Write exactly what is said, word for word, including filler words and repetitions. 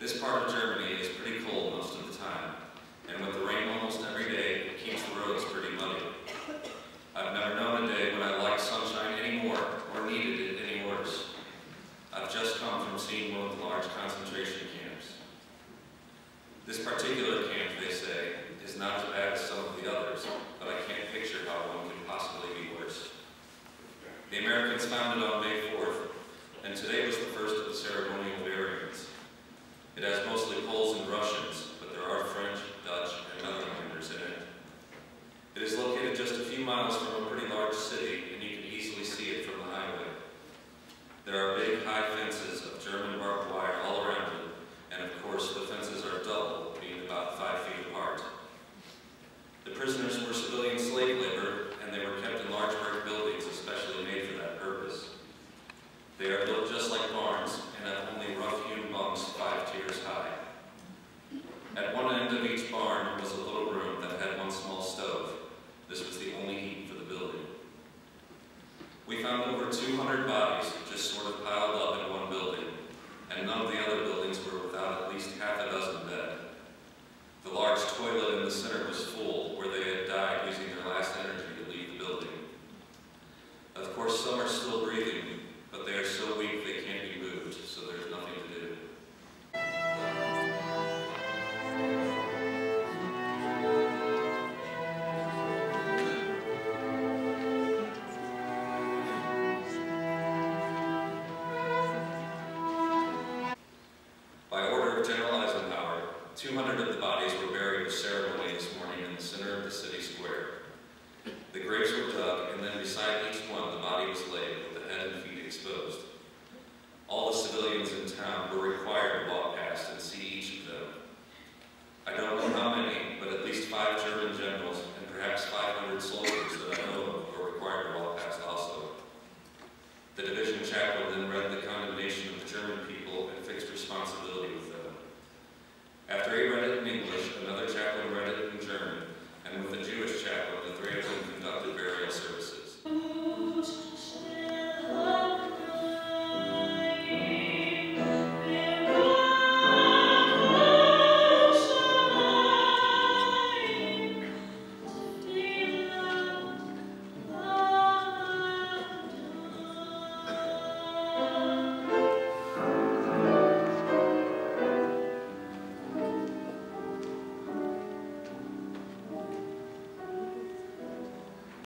This part of Germany is pretty cold most of the time, and with the rain almost every day, it keeps the roads pretty muddy. I've never known a day when I liked sunshine any more or needed it any worse. I've just come from seeing one of the large concentration camps. This particular camp, they say, is not as bad as some of the others, but I can't picture how one could possibly be worse. The Americans founded on May fourth, and today was the first of the ceremonial variants. It has mostly Poles and Russians, but there are French, Dutch, and Netherlanders in it. It is located just a few miles from a pretty large city, and you can easily see it from the highway. There are big, high fences of German barbed wire all around it, and of course the fences are double, being about five feet apart. The prisoners were civilian slave labor, and they were kept in large brick buildings especially made for that purpose. They are built just like barns, and have only rough-hewn bunks five tiers high. At one end of each barn was a little room that had one small stove. This was the only heat for the building. We found over two hundred bodies just sort of piled up in one building, and none of the other buildings were without at least half a dozen dead. The large toilet in the center was full, where they had died using their last energy to leave the building. Of course, some are still breathing, but they are so weak they can't be moved, so there's nothing to do. By order of General Eisenhower, two hundred of the bodies were buried with ceremony this morning in the center of the city square. The graves were dug, and then beside each one the body was laid with the head and feet exposed. All the civilians in town were required to walk